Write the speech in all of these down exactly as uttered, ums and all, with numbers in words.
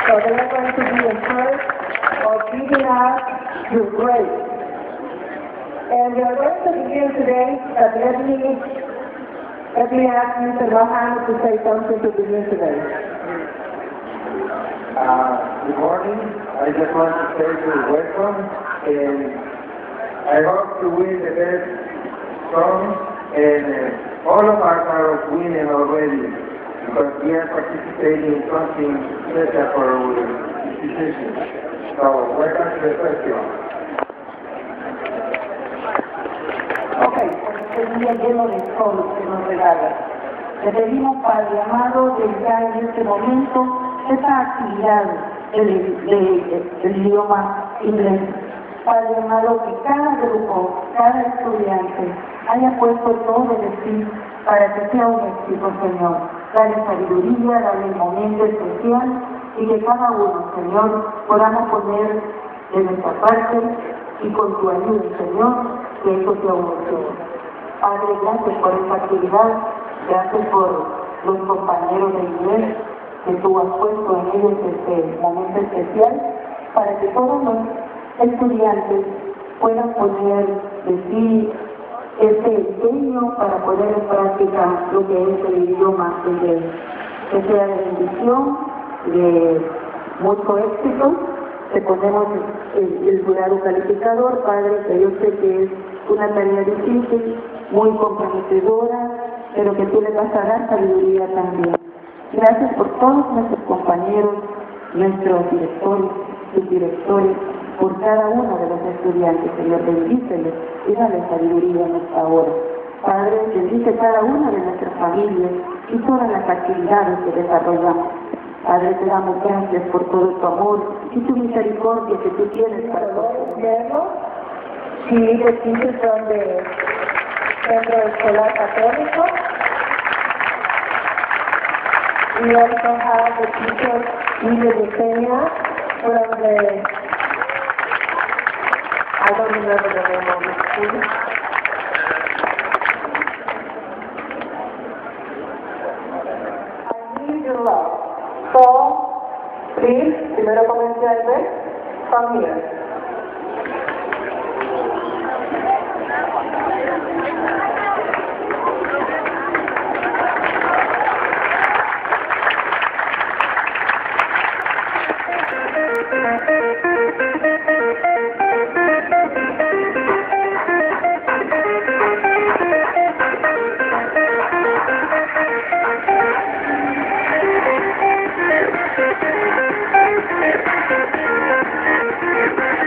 So they are going to be in charge of giving us your grades. And we are going to begin today, but let me, let me ask Mister Lohan to say something to begin today. Uh, good morning. I just want to say you're welcome, and I hope to win the best song, and uh, all of us are winning already, because we are participating in something special for our institution. So, welcome to the festival. Ok, este día lleno de sol que nos regala. Le pedimos, Padre amado, de ya en este momento esta actividad del, de, del idioma inglés. Padre amado, que cada grupo, cada estudiante haya puesto todo de sí para que sea un éxito, Señor. Dale sabiduría, dale el momento especial y que cada uno, Señor, podamos poner de nuestra parte y con tu ayuda, Señor, que eso sea un éxito. Padre, gracias por esta actividad, gracias por los compañeros de inglés que tú has puesto en ellos este momento especial para que todos los estudiantes puedan poner de sí este empeño para poner en práctica lo que es el idioma inglés. Que sea de bendición, de mucho éxito. Te ponemos el, el jurado calificador, Padre, que yo sé que es una tarea difícil, muy comprometedora, pero que tú le vas a dar sabiduría también. Gracias por todos nuestros compañeros, nuestros directores, subdirectores, por cada uno de los estudiantes. Señor, bendíceles y dale sabiduría en esta hora. Padre, bendice cada una de nuestras familias y todas las actividades que desarrollamos. Padre, te damos gracias por todo tu amor y tu misericordia que tú tienes para nosotros. Sí, the teachers from the Centro Escolar Católico. We also have the teacher, Miguel de Peña, from the, I don't remember the name of the school. I need your love. So, please, primero comience Albert, from here. Thank you.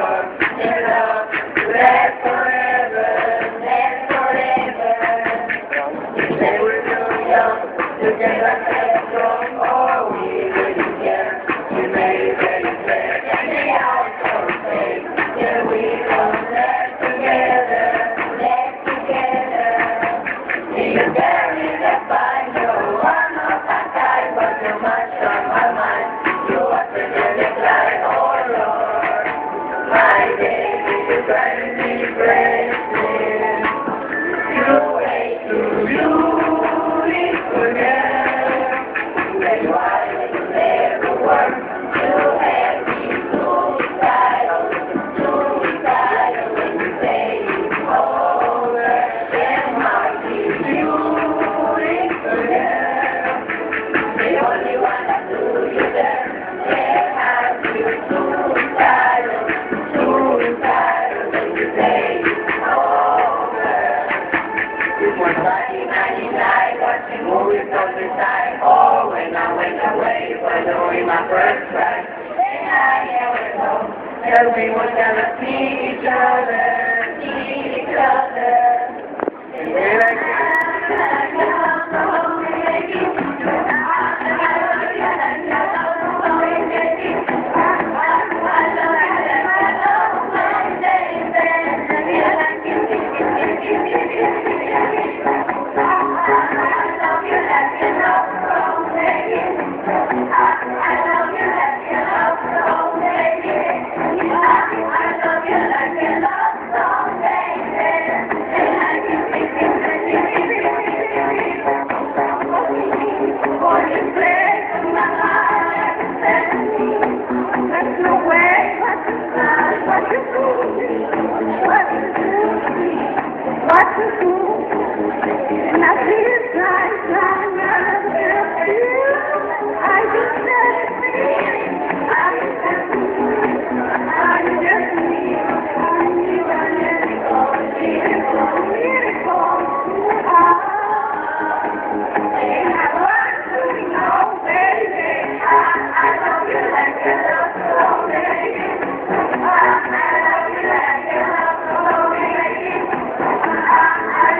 My first try, and I never know that we would never see each other, see each other. And we like I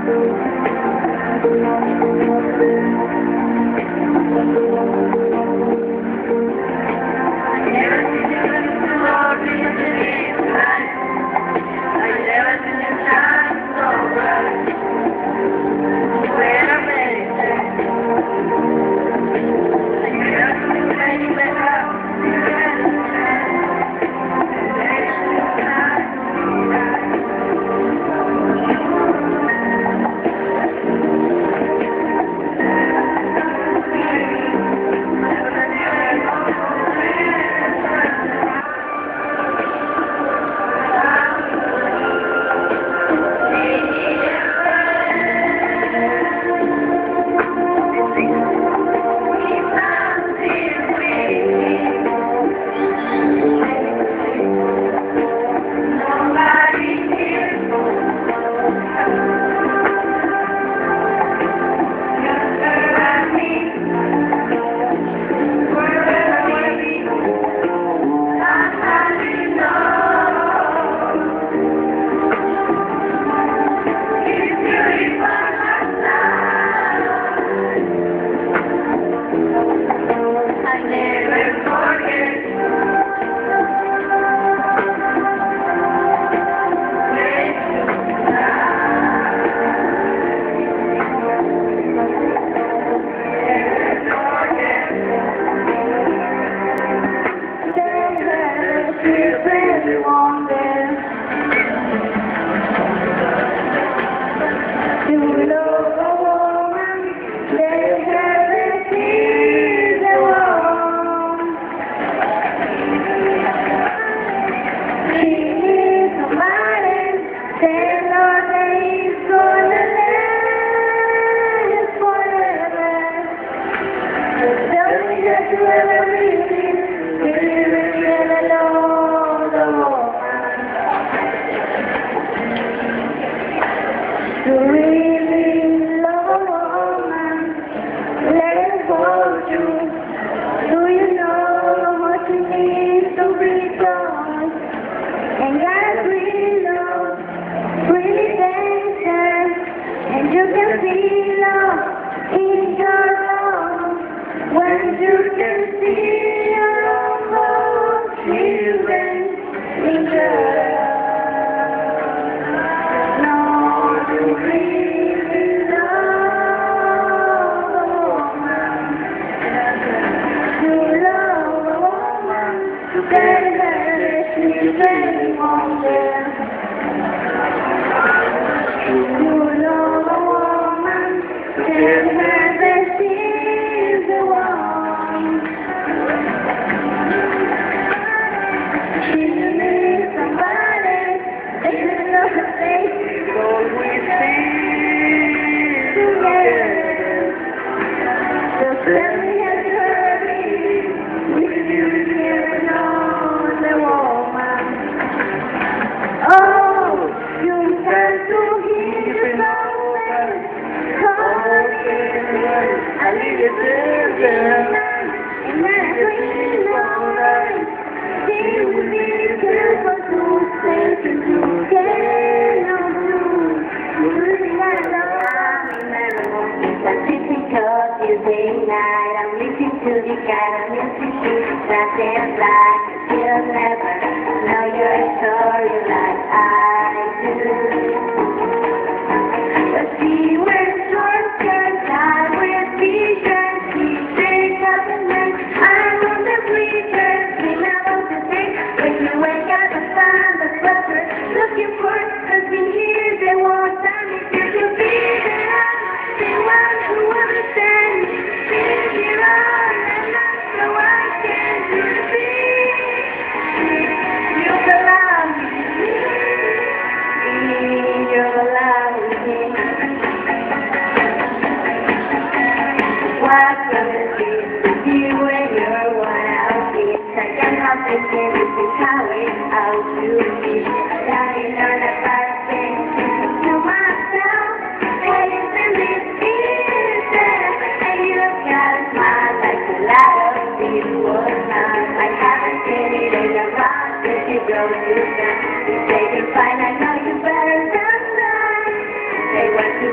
They went to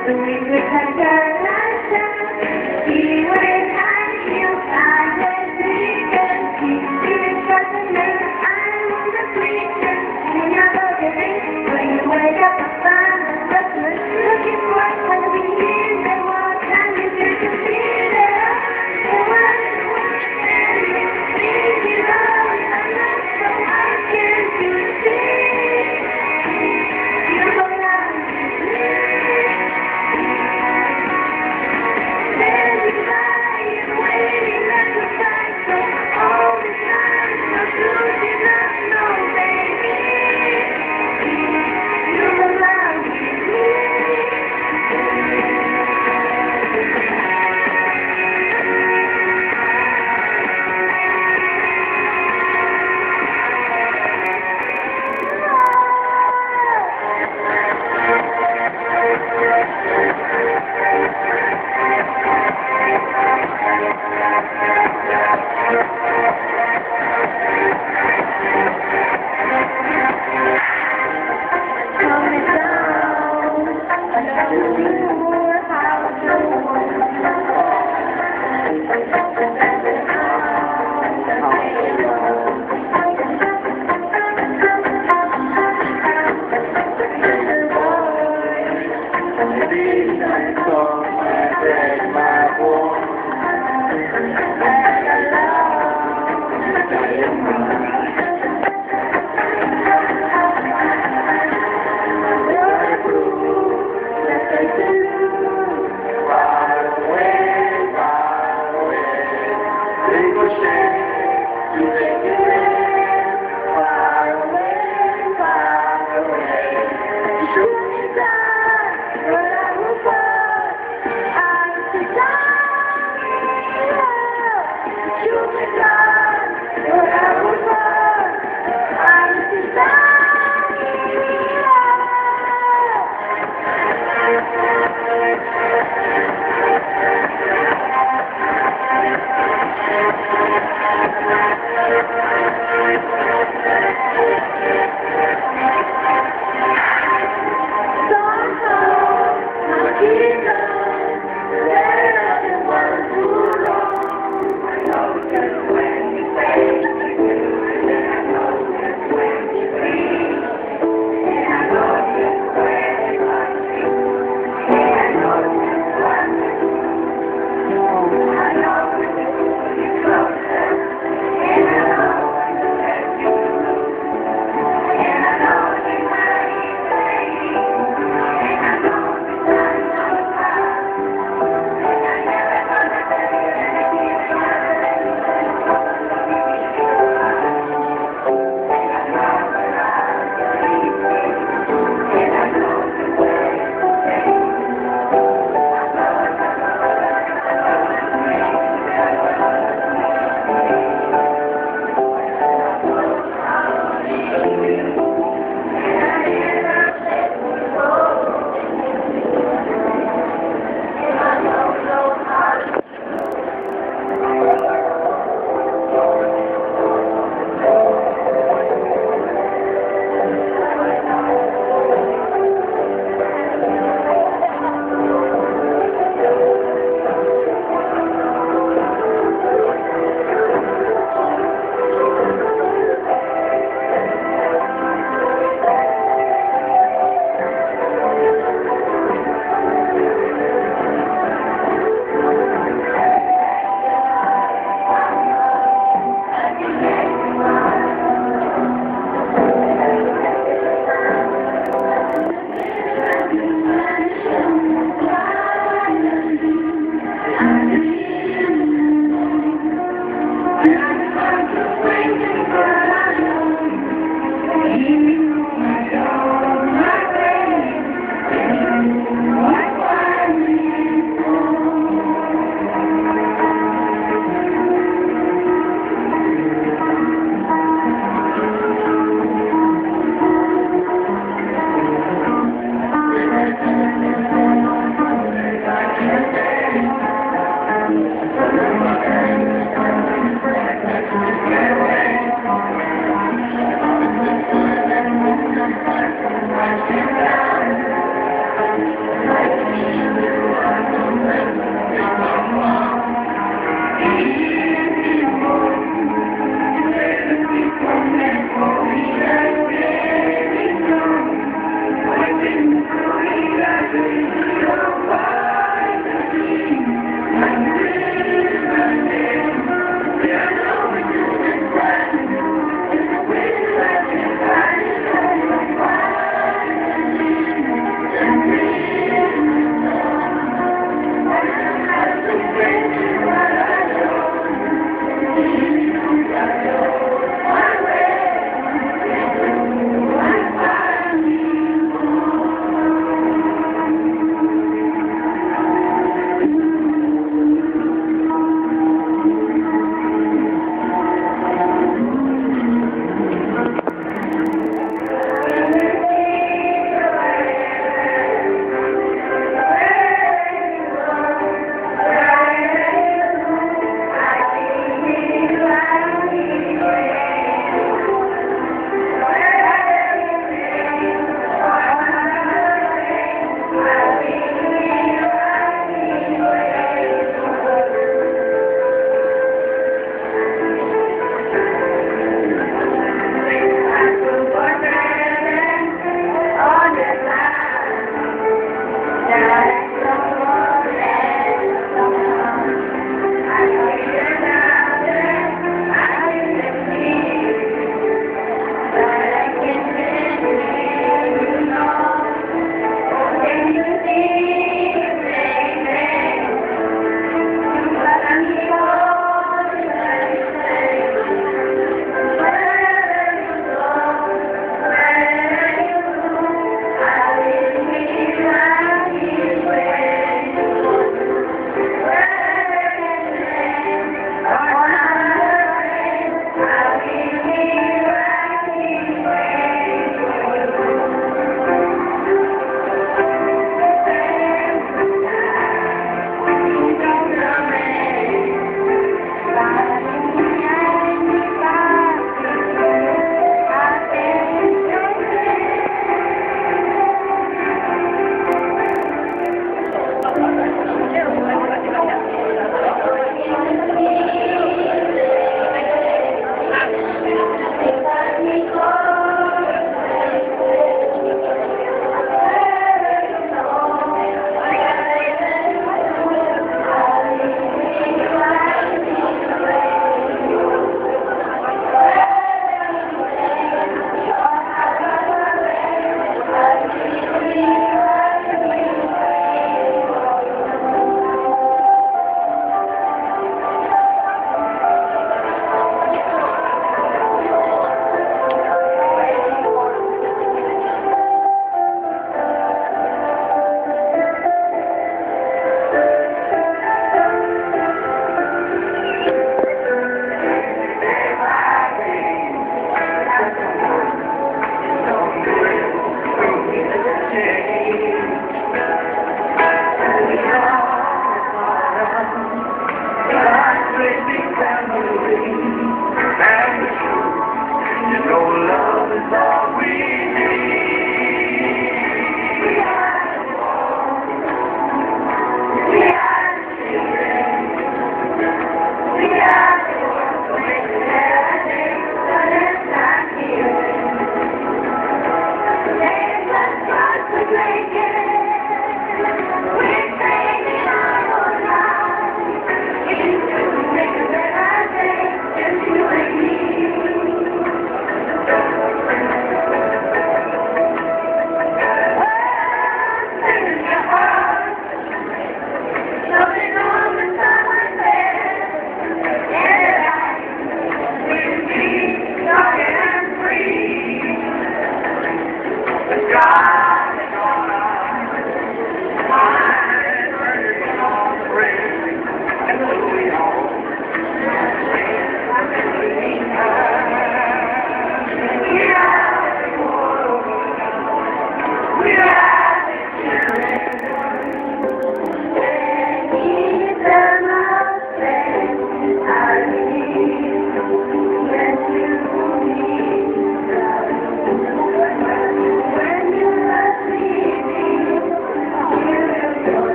doing good like that. See what I feel, I was sleeping. Feeling such a mess, I'm on the preacher. When I go to bed, when you wake up, I find the Christmas. Looking for it when we hear the one time you do to feel it. The one who wants and you think you love. I'm not so I can do it. Beautiful love.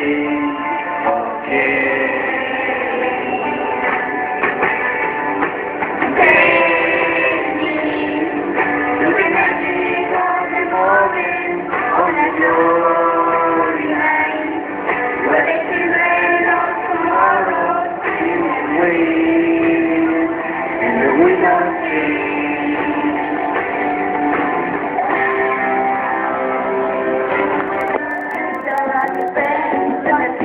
Don't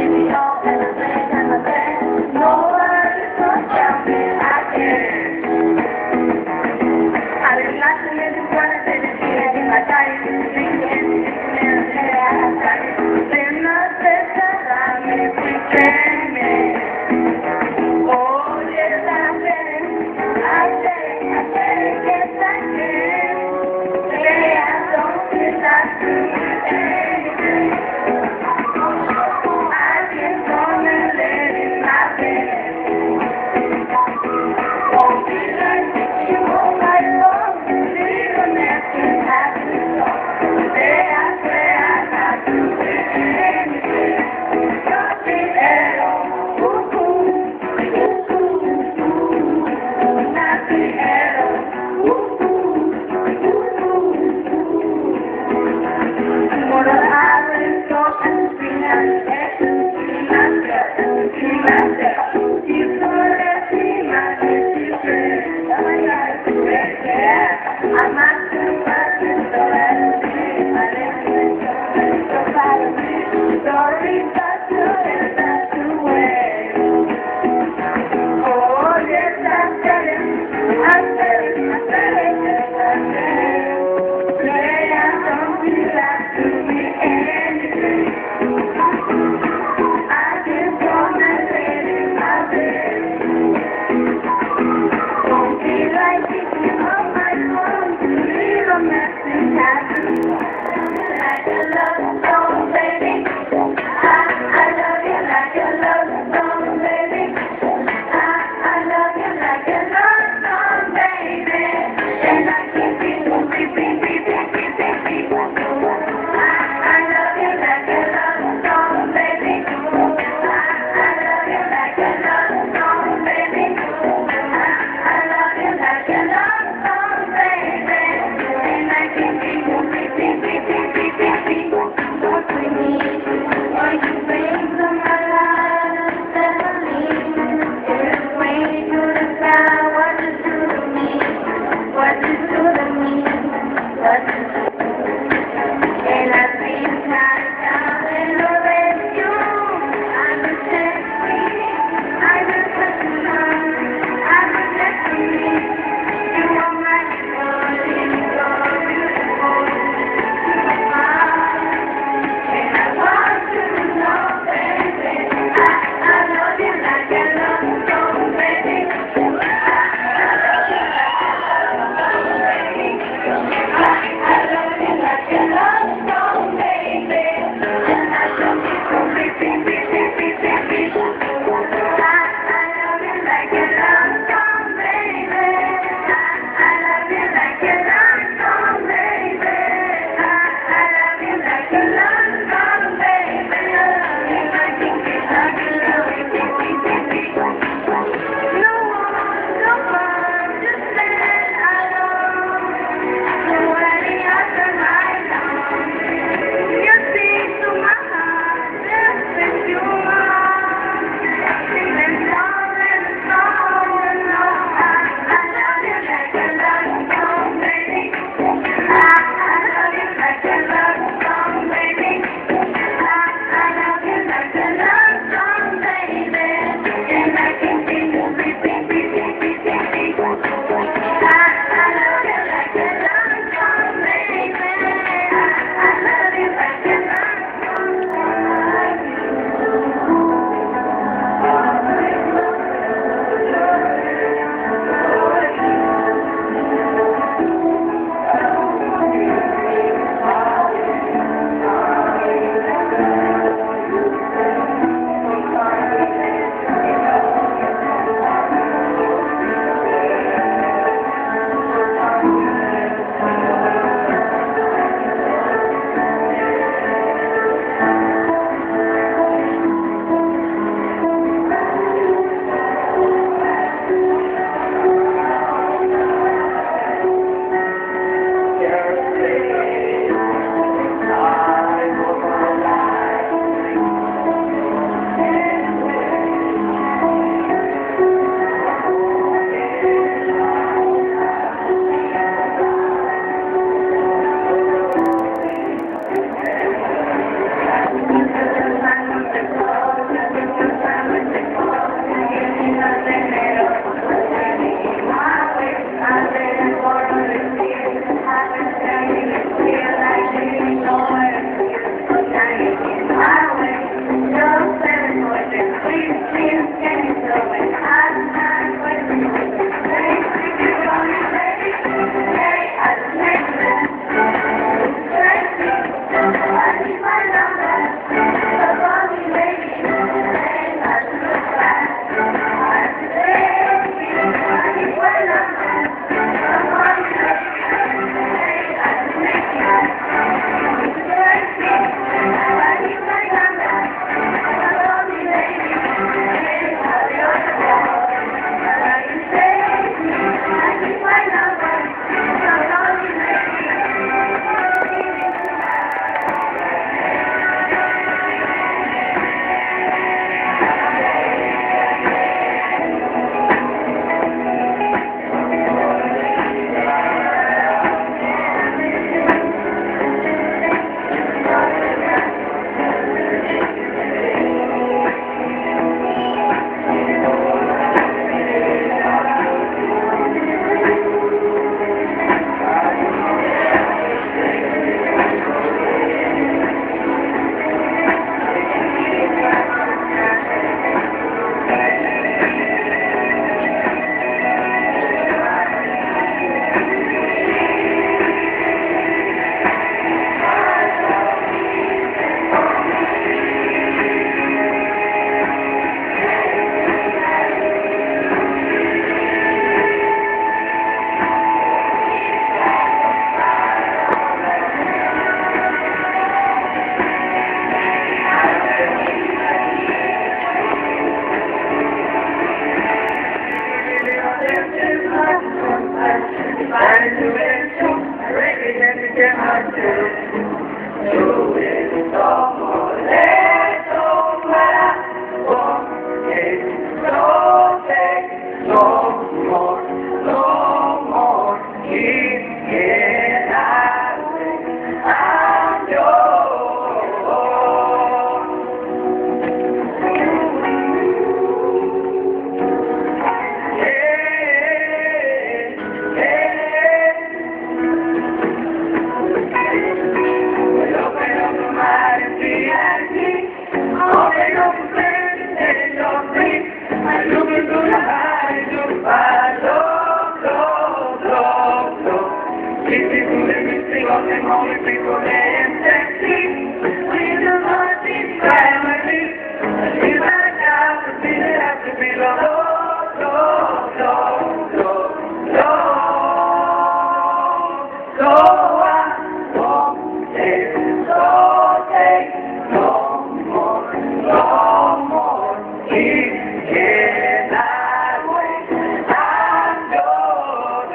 resurrection, I recognize the gem I do. You is no more, there's no matter what, it's no take, no more, no more, keep it that way, I'm yours.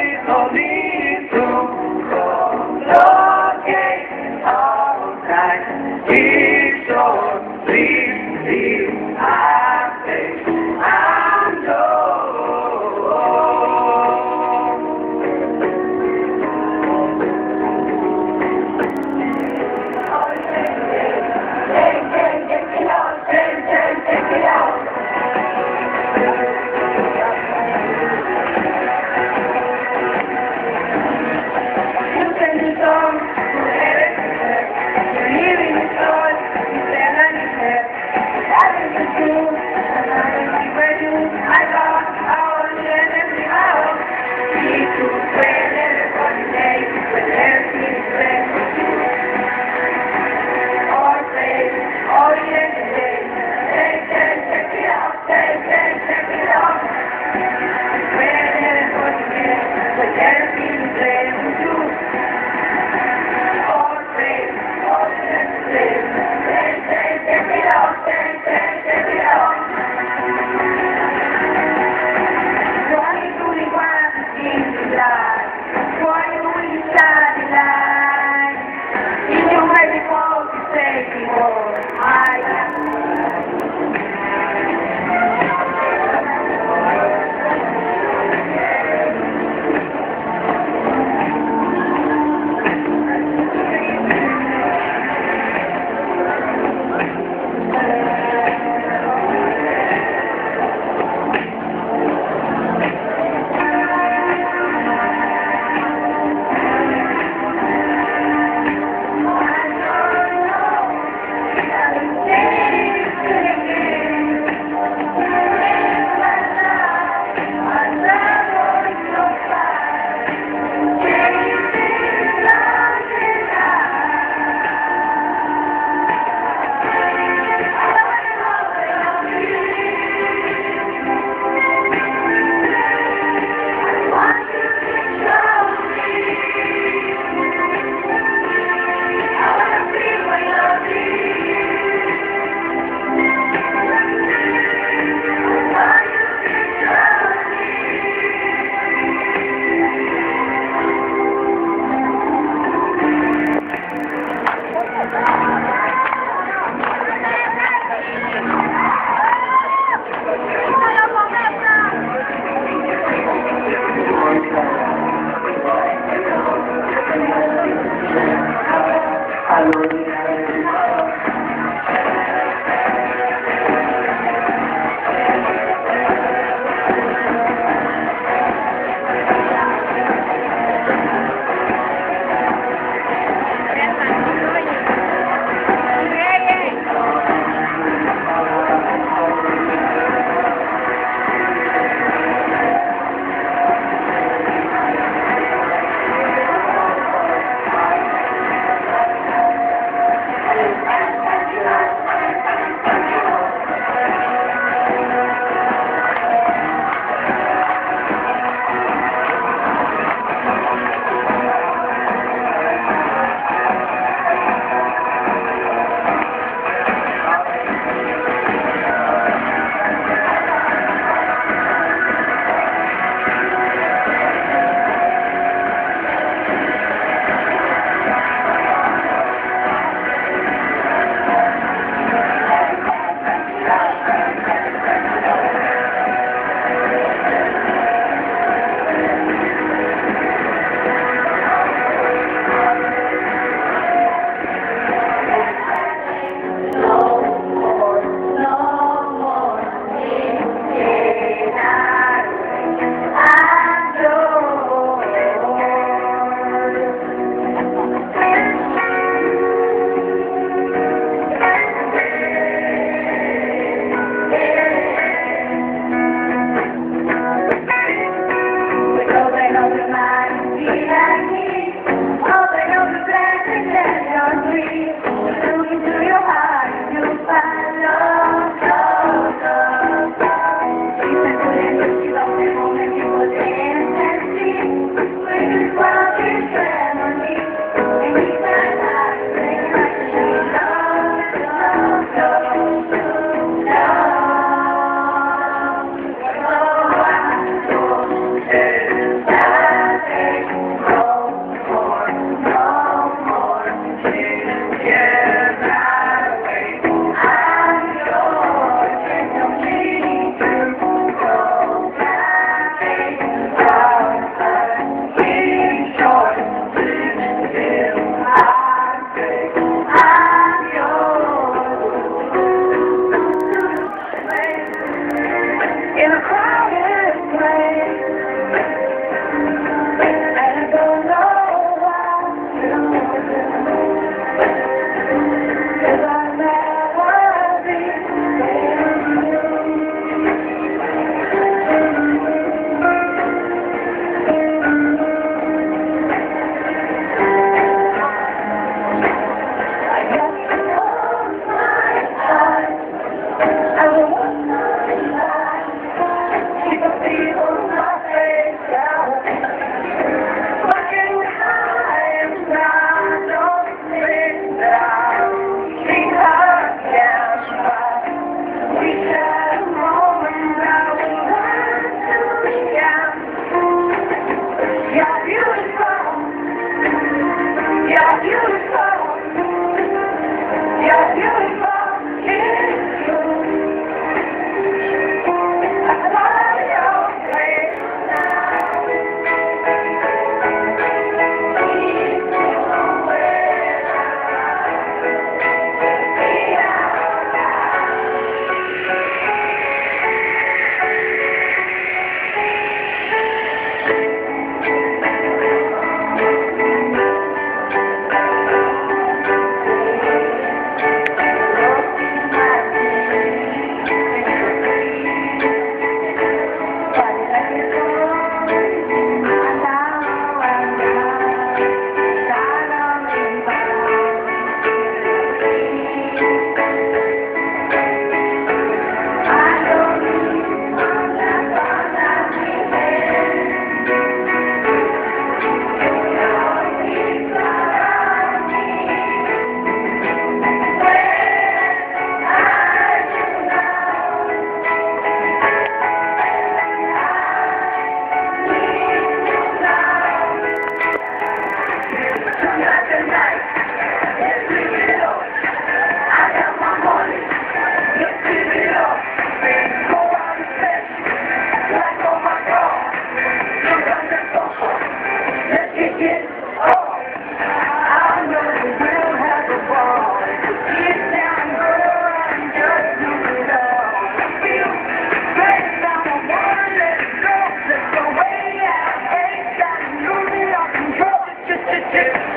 Right.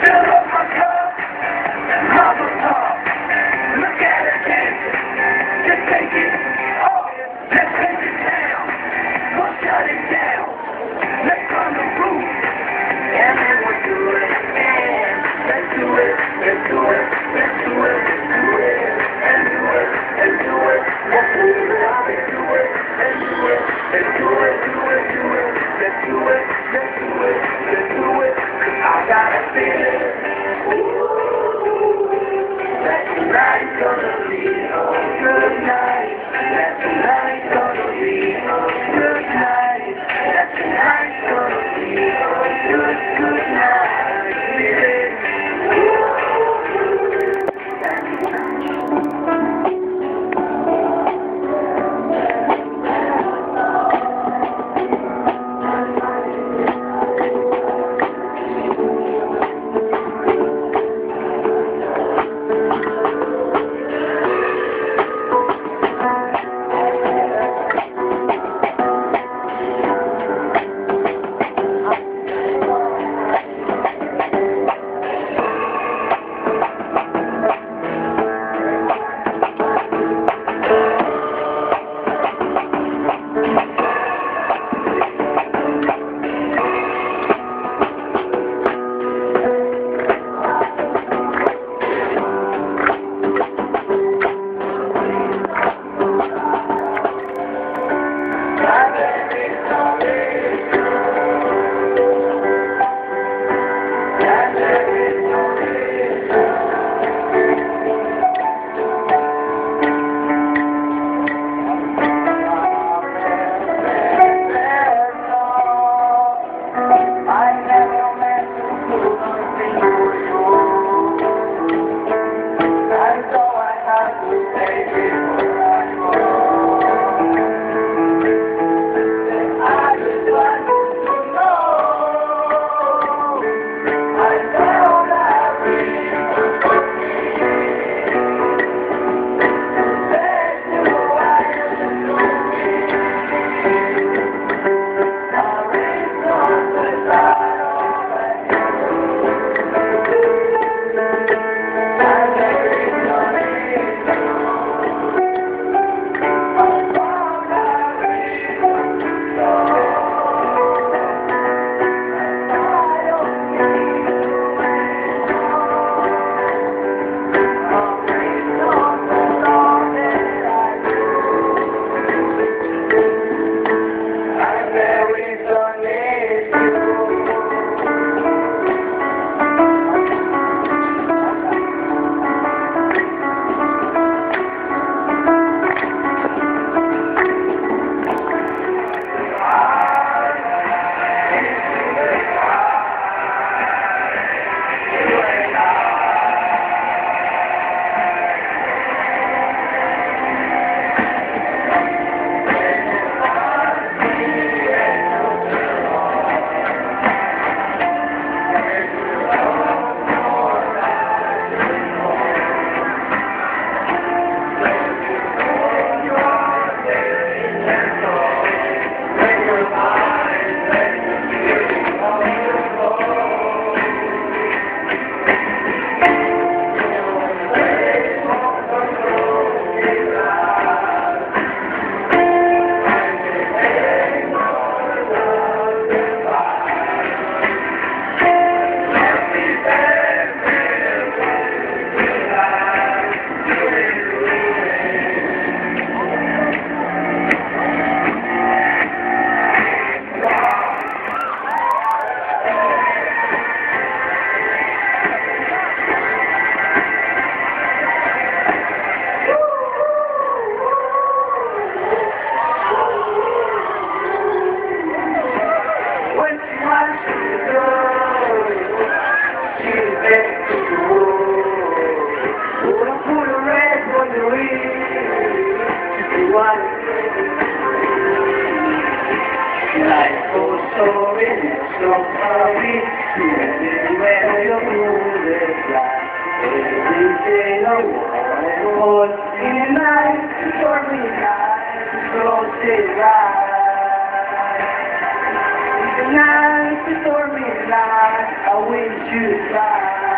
Tonight, the stormy night, I wish you fly.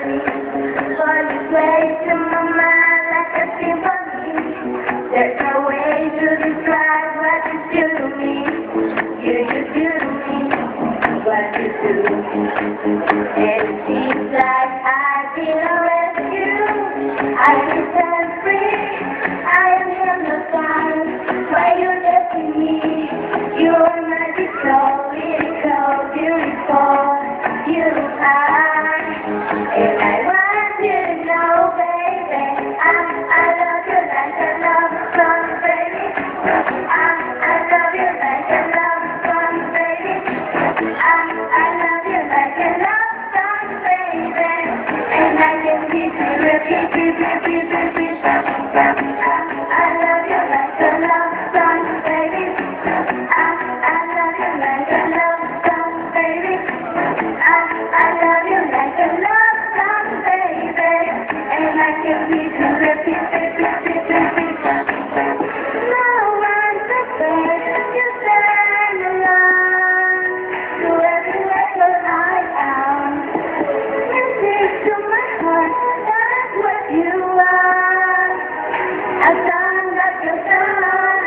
But you play to my mind like a symphony. There's no way to describe what you do to me. You, you do to me what you do. And it seems like I've been a rescue. I feel set free. I am hypnotized by your destiny. You are magical, lyrical, beautiful. You are, and I want you to know, baby, I, I love you like a love song, baby. I, I love you like a love song, baby. I, I love you like a love song, baby. And I can keep you repeat, repeat, repeat, repeat. I love you like a love song, baby. I, I love you like a love song, baby. I, I love you like a love song, baby. And I can keep you repeat, repeat, repeat, repeat. No one's afraid you stand alone. To everywhere where I am. Music to my heart, that's what you are. A song that you sung.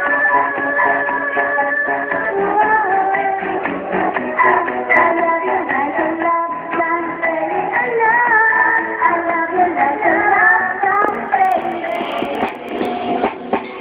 I love you like a love song, baby. I love, I love you like a love song, baby.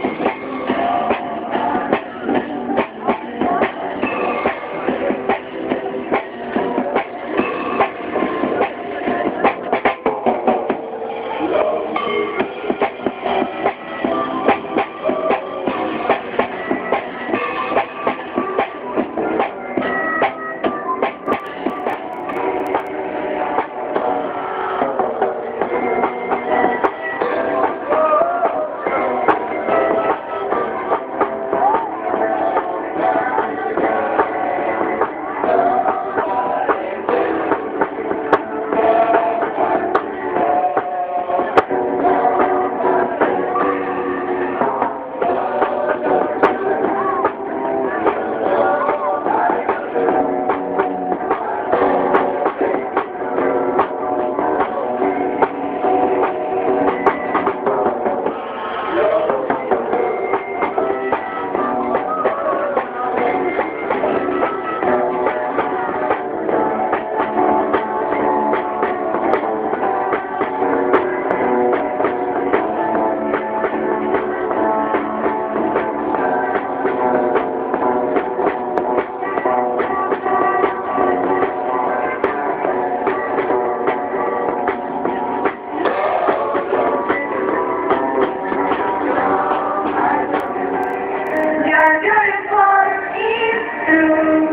You're beautiful, it's true.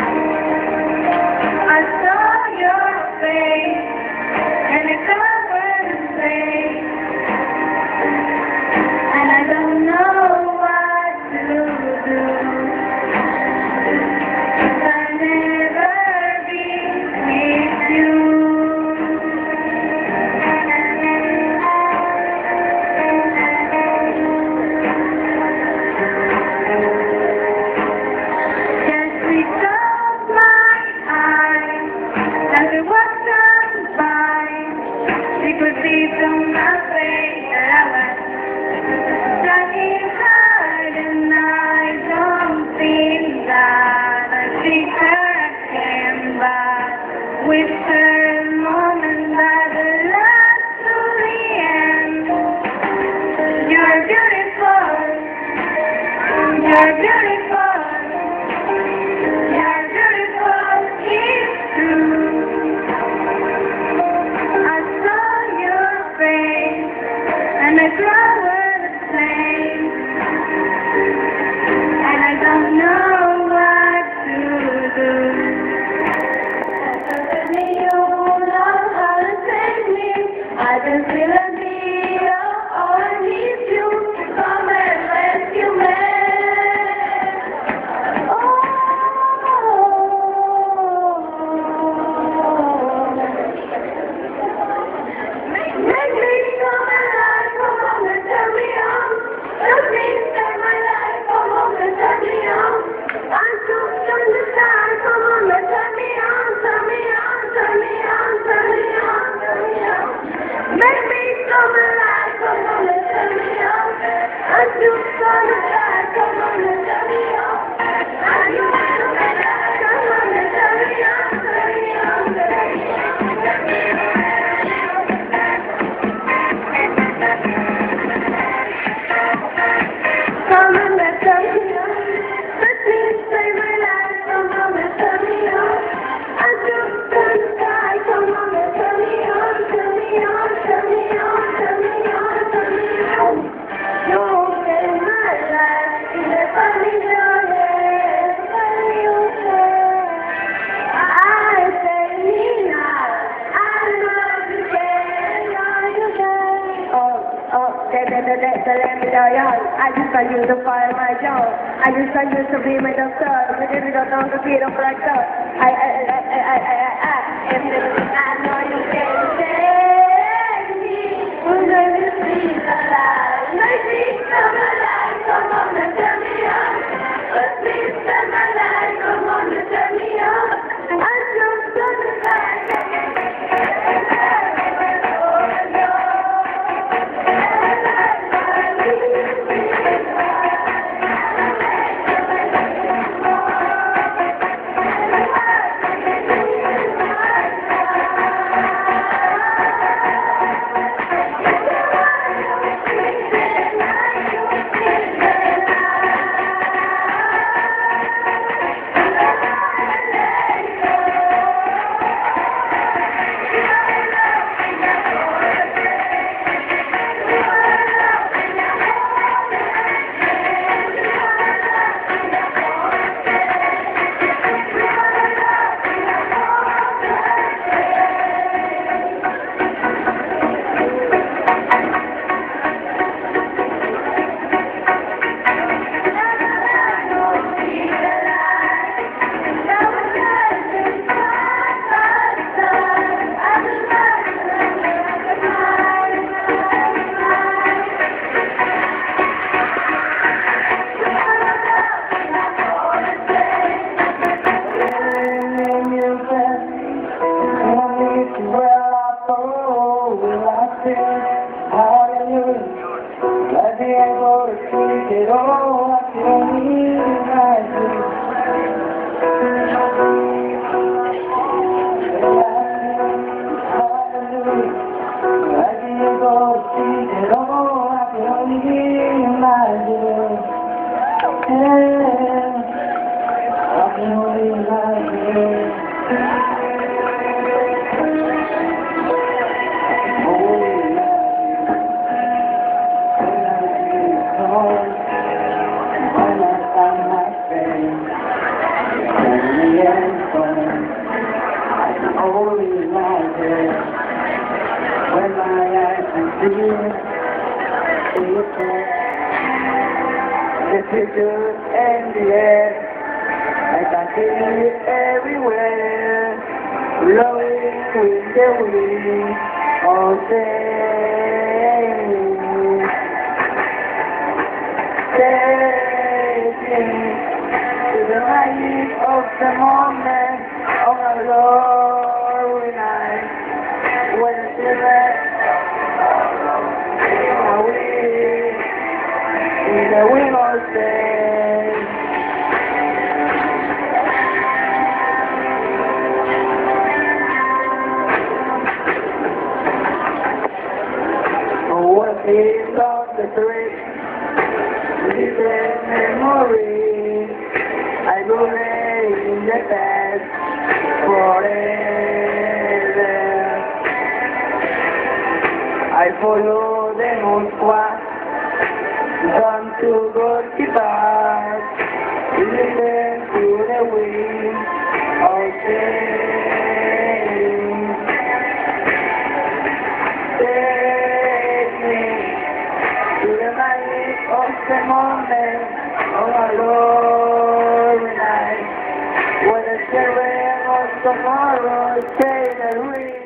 I saw your face, and it covered the place. And I don't know what to do. If I never be with you. From my face that I was studying hard, and I don't think that a secret can but whisper a moment that will last to the end. You're beautiful, you're beautiful, you're beautiful, it's true. And I grow with the flame, and I don't know what to do. Suddenly you know how to save me. I just feel a need, oh, I need you to come and rescue me. Make me come alive, come on and turn me on. Let me save my life, come on and turn me on. I'm too young to die, come on and turn me on, turn me on, turn me on, turn me on. medallas. I just want you to fire my job. I just want you to be my doctor. But if you don't know the freedom factor, I, I, I, I, I, I, I, I, if you don't know you can take me, we're going to see the light. Let me come alive, come on and turn me on. Please come alive, come on and turn me on. I'm just gonna die. The picture and the air, I can see it everywhere, blowing with the wind all day. Taking to the height of the moment on a glory night, when the silver in the winter's day. What is on the trip? Different memories. I go there in the past forever. I follow the Moskva down to Gorky Park, listen to the wind of change. Take me to the night of the moment on a lonely night, when the children of tomorrow say the wind.